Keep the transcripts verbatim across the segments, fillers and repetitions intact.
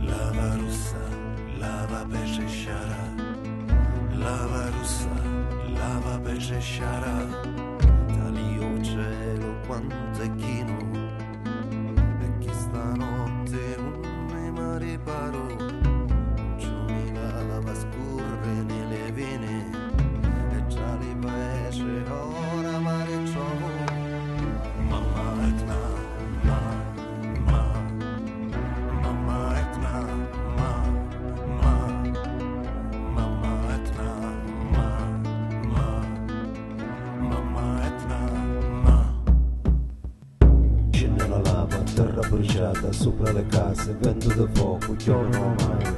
lava russa, lava pesce sciara, lava russa, lava pesce sciara, talio cielo quanto è chino, e chi stanotte non ne mi riparo, giù mi lava scorre nelle vene, e già li pesce ora mare trovo, mamma Etna, ma, ma, mamma Etna, ma, ma, mamma Etna, ma, ma, mamma Etna, ma. Scende la lava, terra bruciata, sopra le case, vento di fuoco, chiodono mai.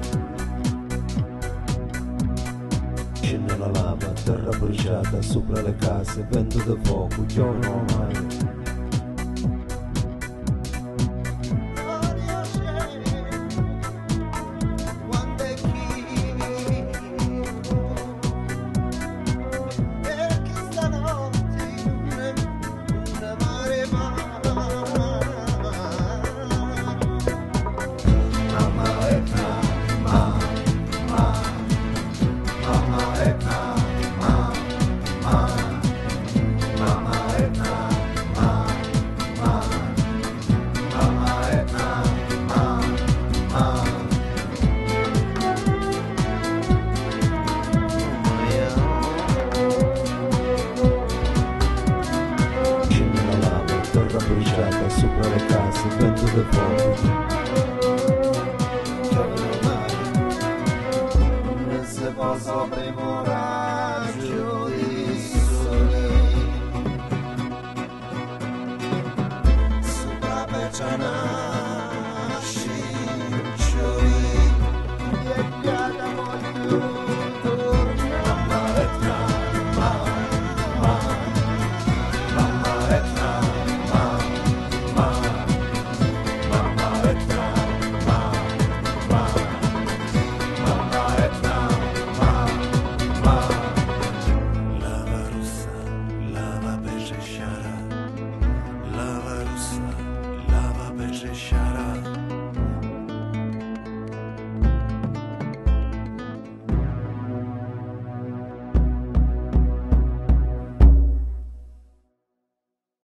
Scende la lava, terra bruciata, sopra le case, vento di fuoco, chiodono mai. Sopra le case, vento di fuoco. Non si può sopravvivere.